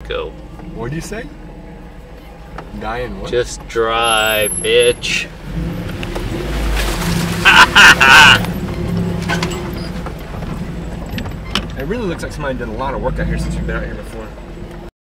go. What do you say? Dying what? Just drive, bitch. It really looks like somebody did a lot of work out here since we've been out here before.